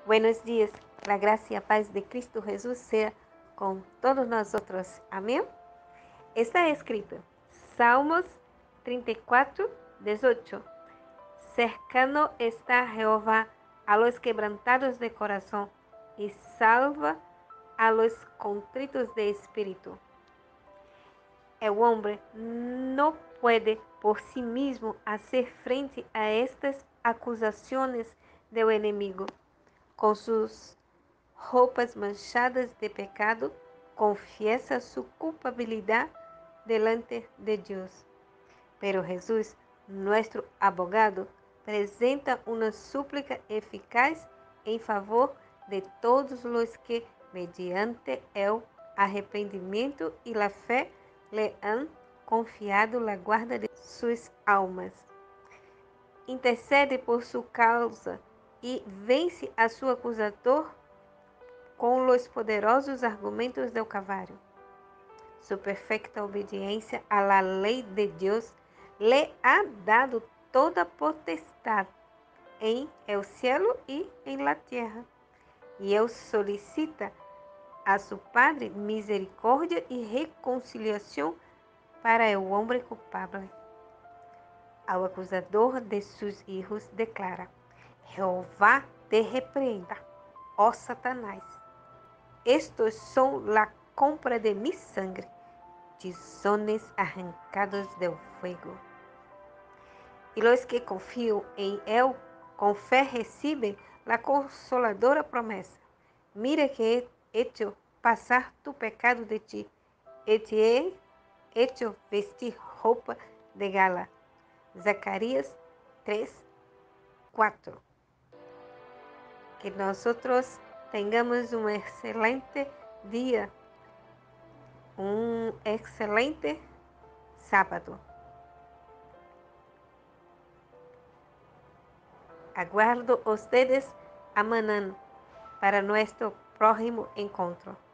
Buenos días, la gracia y paz de Cristo Jesús sea con todos nosotros. Amén. Está escrito, Salmos 34, 18. Cercano está Jehová a los quebrantados de corazón y salva a los contritos de espíritu. El hombre no puede por sí mismo hacer frente a estas acusaciones del enemigo. Con sus ropas manchadas de pecado, confiesa su culpabilidad delante de Dios. Pero Jesús, nuestro abogado, presenta una súplica eficaz en favor de todos los que, mediante el arrepentimiento y la fe, le han confiado la guarda de sus almas. Intercede por su causa y vence a su acusador con los poderosos argumentos del Calvario. Su perfecta obediencia a la ley de Dios le ha dado toda potestad en el cielo y en la tierra. Y él solicita a su Padre misericordia y reconciliación para el hombre culpable. Al acusador de sus hijos declara: Jehová te repreenda, ó Satanás. Estos son la compra de mi sangre, tizones arrancados del fuego. Y los que confían en él con fe reciben la consoladora promesa: mira que he hecho pasar tu pecado de ti, y te he hecho vestir roupa de gala. Zacarías 3, 4. Que nosotros tengamos un excelente día, un excelente sábado. Aguardo ustedes amanhã para nuestro próximo encontro.